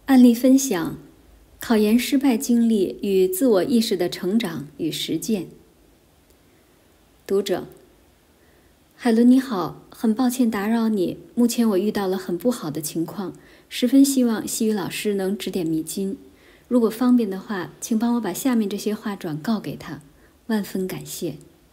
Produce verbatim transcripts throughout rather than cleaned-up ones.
案例分享：考研失败经历与自我意识的成长与实践。读者：海伦你好，很抱歉打扰你，目前我遇到了很不好的情况，十分希望西语老师能指点迷津。如果方便的话，请帮我把下面这些话转告给他，万分感谢。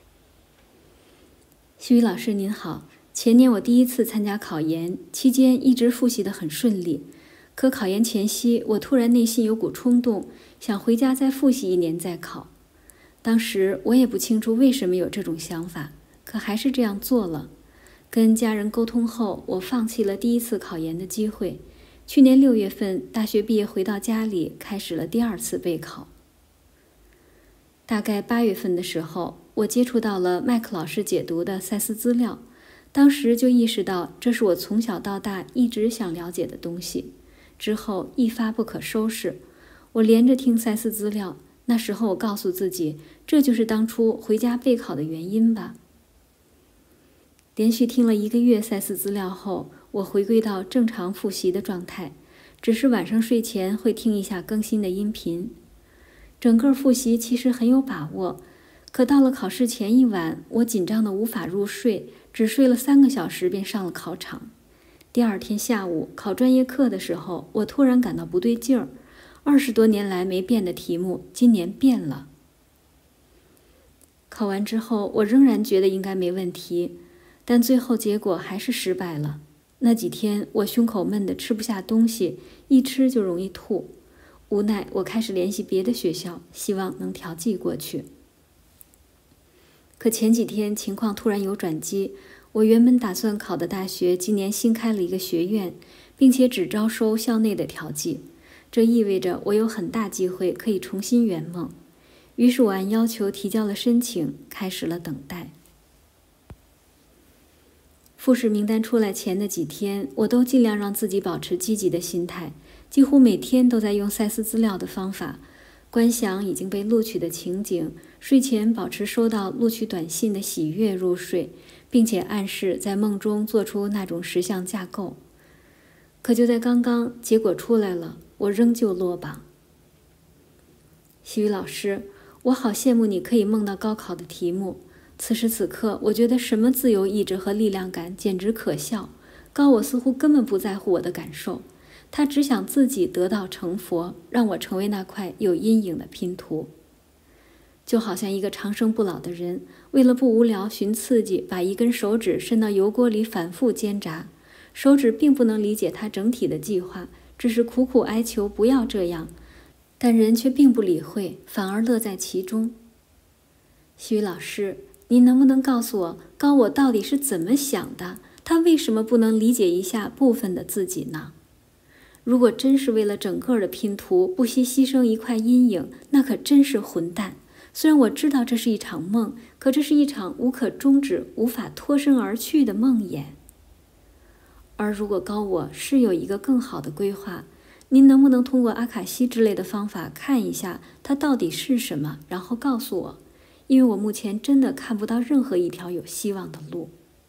西语老师您好，前年我第一次参加考研，期间一直复习得很顺利。可考研前夕，我突然内心有股冲动，想回家再复习一年再考。当时我也不清楚为什么有这种想法，可还是这样做了。跟家人沟通后，我放弃了第一次考研的机会。去年六月份，大学毕业回到家里，开始了第二次备考。大概八月份的时候，我接触到了麦克老师解读的赛斯资料，当时就意识到这是我从小到大一直想了解的东西。之后一发不可收拾，我连着听赛斯资料。那时候我告诉自己，这就是当初回家备考的原因吧。连续听了一个月赛斯资料后，我回归到正常复习的状态，只是晚上睡前会听一下更新的音频。整个复习其实很有把握，可到了考试前一晚，我紧张得无法入睡，只睡了三个小时便上了考场。第二天下午考专业课的时候，我突然感到不对劲儿，二十多年来没变的题目，今年变了。考完之后，我仍然觉得应该没问题，但最后结果还是失败了。那几天我胸口闷得吃不下东西，一吃就容易吐。无奈我开始联系别的学校，希望能调剂过去。可前几天情况突然有转机，我原本打算考的大学今年新开了一个学院，并且只招收校内的调剂，这意味着我有很大机会可以重新圆梦。于是我按要求提交了申请，开始了等待。复试名单出来前的几天，我都尽量让自己保持积极的心态，几乎每天都在用赛斯资料的方法，观想已经被录取的情景，睡前保持收到录取短信的喜悦入睡，并且暗示在梦中做出那种实相架构。可就在刚刚，结果出来了，我仍旧落榜。西语老师，我好羡慕你可以梦到高考的题目。此时此刻，我觉得什么自由意志和力量感简直可笑。高我似乎根本不在乎我的感受，他只想自己得道成佛，让我成为那块有阴影的拼图。就好像一个长生不老的人，为了不无聊寻刺激，把一根手指伸到油锅里反复煎炸。手指并不能理解他整体的计划，只是苦苦哀求不要这样，但人却并不理会，反而乐在其中。西语老师，您能不能告诉我，高我到底是怎么想的？他为什么不能理解一下部分的自己呢？如果真是为了整个的拼图，不惜牺牲一块阴影，那可真是混蛋。虽然我知道这是一场梦，可这是一场无可终止、无法脱身而去的梦魇。而如果高我是有一个更好的规划，您能不能通过阿卡西之类的方法看一下它到底是什么，然后告诉我？因为我目前真的看不到任何一条有希望的路。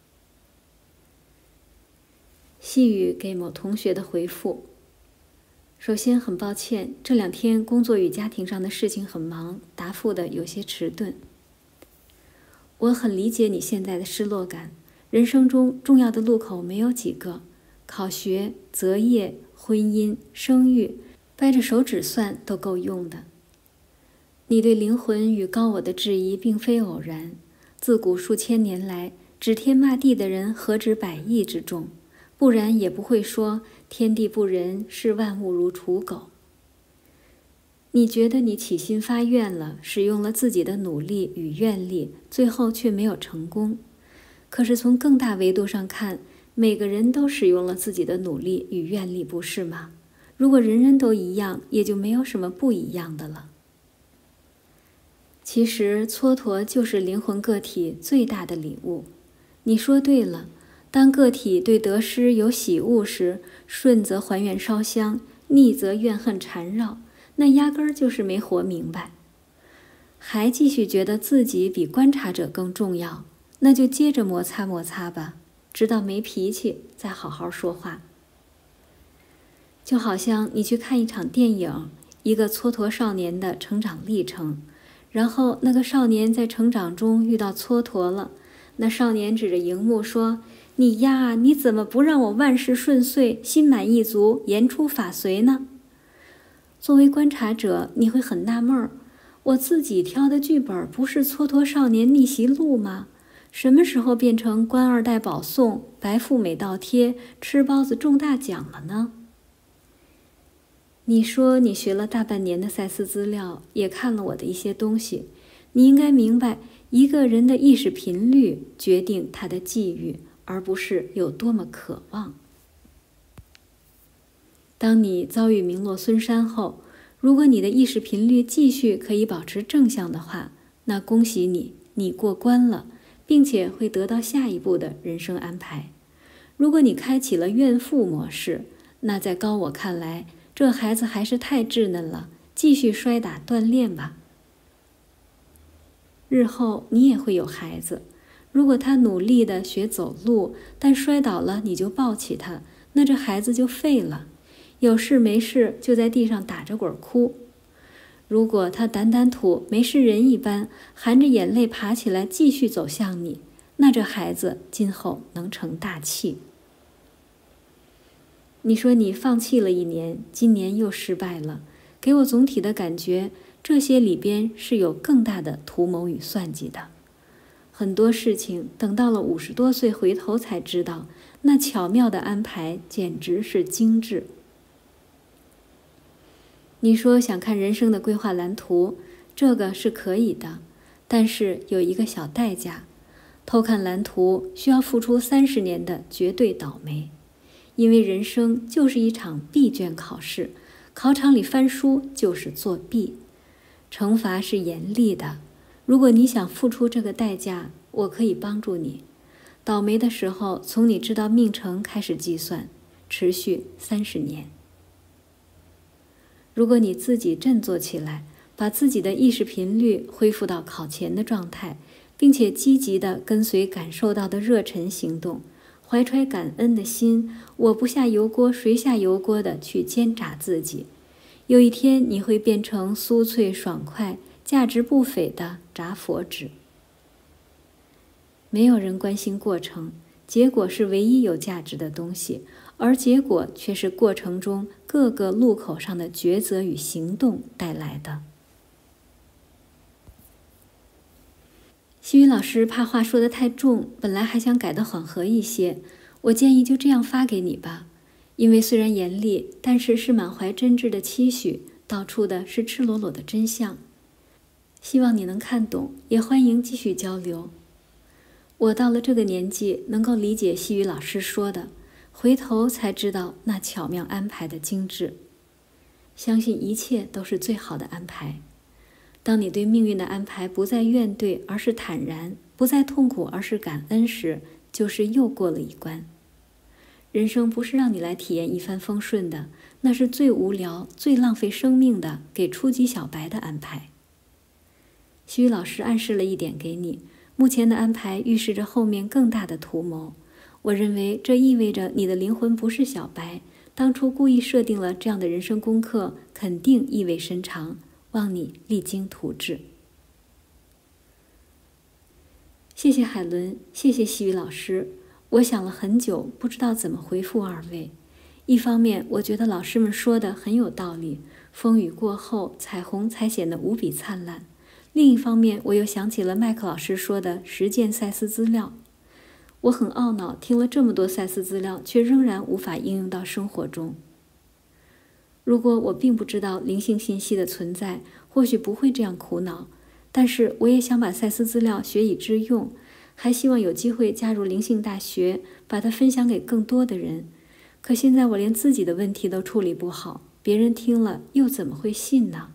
细雨给某同学的回复：首先很抱歉，这两天工作与家庭上的事情很忙，答复的有些迟钝。我很理解你现在的失落感，人生中重要的路口没有几个，考学、择业、婚姻、生育，掰着手指算都够用的。你对灵魂与高我的质疑并非偶然，自古数千年来，指天骂地的人何止百亿之众，不然也不会说天地不仁，视万物如刍狗。你觉得你起心发愿了，使用了自己的努力与愿力，最后却没有成功。可是从更大维度上看，每个人都使用了自己的努力与愿力，不是吗？如果人人都一样，也就没有什么不一样的了。其实蹉跎就是灵魂个体最大的礼物。你说对了，当个体对得失有喜恶时，顺则还愿烧香，逆则怨恨缠绕，那压根儿就是没活明白。还继续觉得自己比观察者更重要，那就接着摩擦摩擦吧，直到没脾气再好好说话。 就好像你去看一场电影，一个蹉跎少年的成长历程，然后那个少年在成长中遇到蹉跎了，那少年指着荧幕说：你呀，你怎么不让我万事顺遂，心满意足，言出法随呢？作为观察者，你会很纳闷儿，我自己挑的剧本不是蹉跎少年逆袭录吗？什么时候变成官二代保送、白富美倒贴、吃包子中大奖了呢？你说你学了大半年的赛斯资料，也看了我的一些东西，你应该明白，一个人的意识频率决定他的际遇，而不是有多么渴望。当你遭遇名落孙山后，如果你的意识频率继续可以保持正向的话，那恭喜你，你过关了，并且会得到下一步的人生安排。如果你开启了怨妇模式，那在高我看来，这孩子还是太稚嫩了，继续摔打锻炼吧。日后你也会有孩子，如果他努力地学走路，但摔倒了你就抱起他，那这孩子就废了，有事没事就在地上打着滚哭。如果他掸掸土，没事人一般，含着眼泪爬起来继续走向你，那这孩子今后能成大器。你说你放弃了一年，今年又失败了，给我总体的感觉，这些里边是有更大的图谋与算计的。很多事情等到了五十多岁回头才知道，那巧妙的安排简直是精致。你说想看人生的规划蓝图，这个是可以的，但是有一个小代价，偷看蓝图需要付出三十年的绝对倒霉。因为人生就是一场闭卷考试，考场里翻书就是作弊，惩罚是严厉的。如果你想付出这个代价，我可以帮助你。倒霉的时候，从你知道命程开始计算，持续三十年。如果你自己振作起来，把自己的意识频率恢复到考前的状态，并且积极地跟随感受到的热忱行动，怀揣感恩的心，我不下油锅谁下油锅的去煎炸自己，有一天你会变成酥脆爽快、价值不菲的炸佛纸。没有人关心过程，结果是唯一有价值的东西，而结果却是过程中各个路口上的抉择与行动带来的。西语老师怕话说得太重，本来还想改得缓和一些，我建议就这样发给你吧。因为虽然严厉，但是是满怀真挚的期许，道出的是赤裸裸的真相。希望你能看懂，也欢迎继续交流。我到了这个年纪，能够理解西语老师说的，回头才知道那巧妙安排的精致。相信一切都是最好的安排。当你对命运的安排不再怨怼，而是坦然；不再痛苦，而是感恩时，就是又过了一关。人生不是让你来体验一帆风顺的，那是最无聊、最浪费生命的给初级小白的安排。西语老师暗示了一点给你，目前的安排预示着后面更大的图谋。我认为这意味着你的灵魂不是小白，当初故意设定了这样的人生功课，肯定意味深长。望你励精图治。谢谢海伦，谢谢西语老师。我想了很久，不知道怎么回复二位。一方面，我觉得老师们说的很有道理，风雨过后，彩虹才显得无比灿烂。另一方面，我又想起了麦克老师说的实践赛斯资料。我很懊恼，听了这么多赛斯资料，却仍然无法应用到生活中。如果我并不知道灵性信息的存在，或许不会这样苦恼，但是我也想把赛斯资料学以致用，还希望有机会加入灵性大学，把它分享给更多的人。可现在我连自己的问题都处理不好，别人听了又怎么会信呢？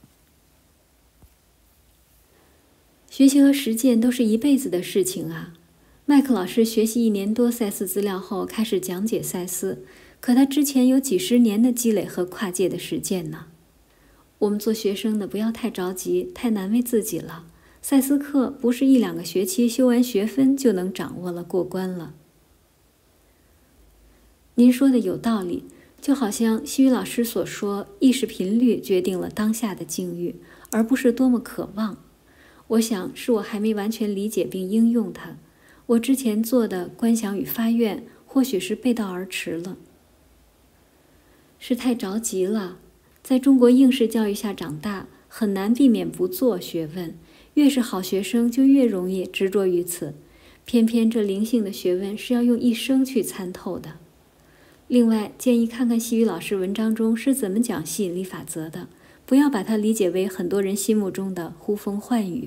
学习和实践都是一辈子的事情啊。麦克老师学习一年多赛斯资料后，开始讲解赛斯，可他之前有几十年的积累和跨界的实践呢。我们做学生的不要太着急，太难为自己了。赛斯课不是一两个学期修完学分就能掌握了过关了。您说的有道理， 就好像西语老师所说，意识频率决定了当下的境遇，而不是多么渴望。我想是我还没完全理解并应用它，我之前做的观想与发愿或许是背道而驰了。是太着急了，在中国应试教育下长大，很难避免不做学问，越是好学生就越容易执着于此，偏偏这灵性的学问是要用一生去参透的。另外，建议看看西语老师文章中是怎么讲吸引力法则的，不要把它理解为很多人心目中的呼风唤雨。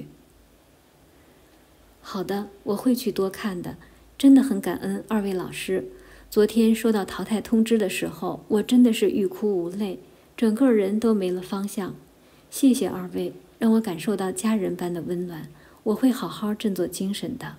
好的，我会去多看的，真的很感恩二位老师。昨天收到淘汰通知的时候，我真的是欲哭无泪，整个人都没了方向。谢谢二位，让我感受到家人般的温暖，我会好好振作精神的。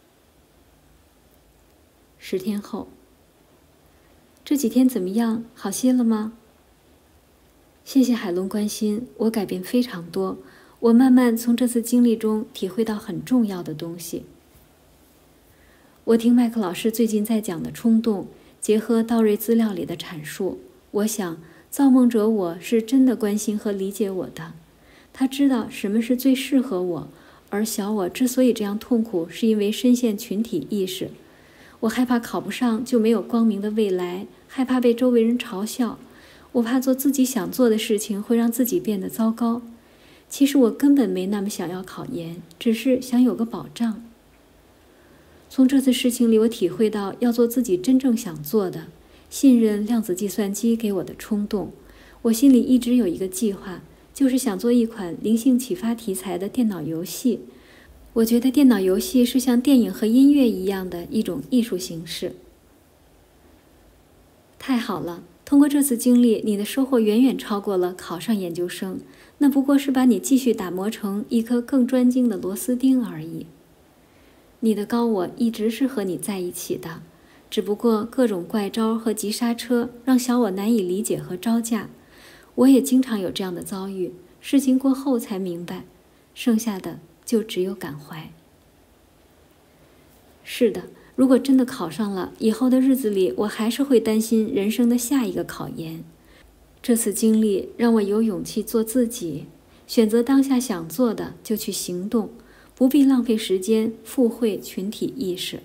十天后，这几天怎么样？好些了吗？谢谢海龙关心，我改变非常多，我慢慢从这次经历中体会到很重要的东西。我听麦克老师最近在讲的冲动，结合道瑞资料里的阐述，我想造梦者我是真的关心和理解我的，他知道什么是最适合我，而小我之所以这样痛苦，是因为深陷群体意识。我害怕考不上就没有光明的未来，害怕被周围人嘲笑，我怕做自己想做的事情会让自己变得糟糕。其实我根本没那么想要考研，只是想有个保障。从这次事情里，我体会到要做自己真正想做的，信任量子计算机给我的冲动。我心里一直有一个计划，就是想做一款灵性启发题材的电脑游戏。我觉得电脑游戏是像电影和音乐一样的一种艺术形式。太好了，通过这次经历，你的收获远远超过了考上研究生，那不过是把你继续打磨成一颗更专精的螺丝钉而已。你的高我一直是和你在一起的，只不过各种怪招和急刹车让小我难以理解和招架。我也经常有这样的遭遇，事情过后才明白，剩下的就只有感怀。是的，如果真的考上了，以后的日子里我还是会担心人生的下一个考研。这次经历让我有勇气做自己，选择当下想做的就去行动，不必浪费时间附会群体意识。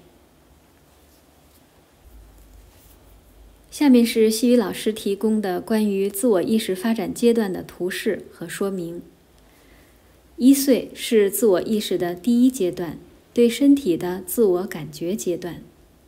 下面是西语老师提供的关于自我意识发展阶段的图示和说明。一岁是自我意识的第一阶段，对身体的自我感觉阶段。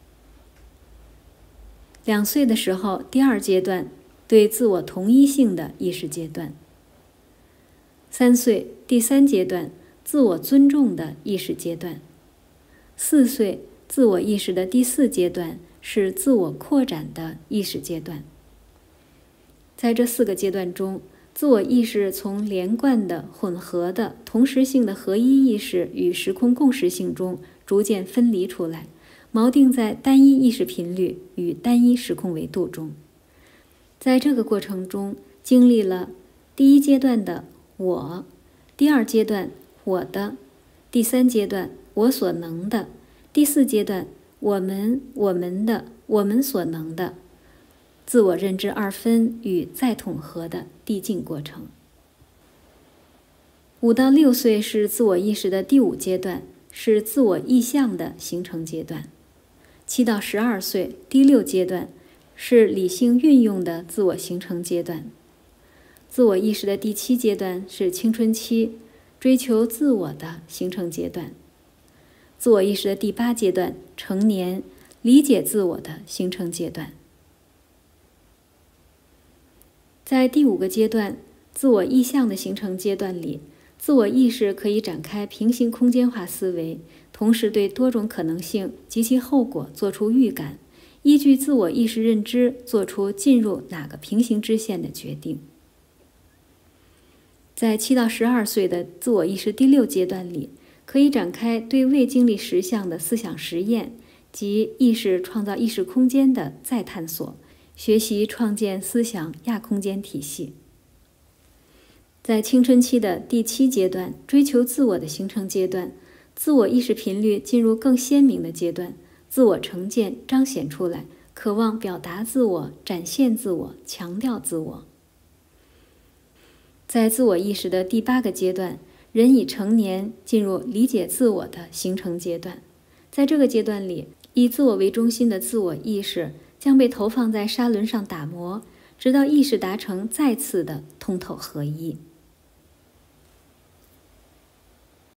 两岁的时候，第二阶段，对自我同一性的意识阶段。三岁，第三阶段，自我尊重的意识阶段。四岁，自我意识的第四阶段是自我扩展的意识阶段。在这四个阶段中，自我意识从连贯的、混合的、同时性的合一意识与时空共识性中逐渐分离出来，锚定在单一意识频率与单一时空维度中。在这个过程中，经历了第一阶段的我，第二阶段我的，第三阶段我所能的，第四阶段我们我们的我们所能的，自我认知二分与再统合的递进过程。五到六岁是自我意识的第五阶段，是自我意向的形成阶段。七到十二岁，第六阶段是理性运用的自我形成阶段。自我意识的第七阶段是青春期，追求自我的形成阶段。自我意识的第八阶段，成年，理解自我的形成阶段。在第五个阶段，自我意向的形成阶段里，自我意识可以展开平行空间化思维，同时对多种可能性及其后果做出预感，依据自我意识认知做出进入哪个平行支线的决定。在七到十二岁的自我意识第六阶段里，可以展开对未经历实相的思想实验及意识创造意识空间的再探索，学习创建思想亚空间体系。在青春期的第七阶段，追求自我的形成阶段，自我意识频率进入更鲜明的阶段，自我成见彰显出来， 渴望表达自我、展现自我、强调自我。在自我意识的第八个阶段，人已成年，进入理解自我的形成阶段。在这个阶段里，以自我为中心的自我意识将被投放在砂轮上打磨，直到意识达成再次的通透合一。